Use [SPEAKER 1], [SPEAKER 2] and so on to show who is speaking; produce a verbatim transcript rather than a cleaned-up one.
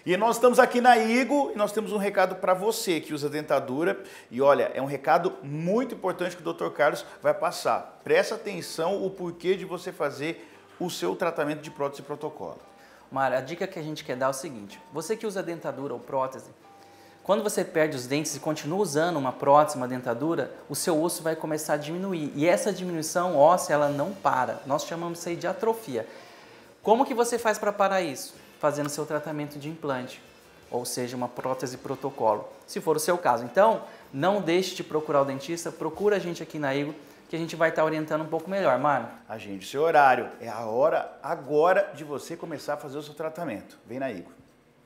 [SPEAKER 1] E nós estamos aqui na Igo e nós temos um recado para você que usa dentadura. E olha, é um recado muito importante que o doutor Carlos vai passar. Presta atenção o porquê de você fazer o seu tratamento de prótese protocolo.
[SPEAKER 2] Mara, a dica que a gente quer dar é o seguinte: você que usa dentadura ou prótese, quando você perde os dentes e continua usando uma prótese, uma dentadura, o seu osso vai começar a diminuir. E essa diminuição óssea, ela não para. Nós chamamos isso aí de atrofia. Como que você faz para parar isso? Fazendo seu tratamento de implante, ou seja, uma prótese protocolo, se for o seu caso. Então, não deixe de procurar o dentista, procura a gente aqui na Igo, que a gente vai estar orientando um pouco melhor, Mara.
[SPEAKER 1] Agende seu horário, é a hora agora de você começar a fazer o seu tratamento. Vem na Igo.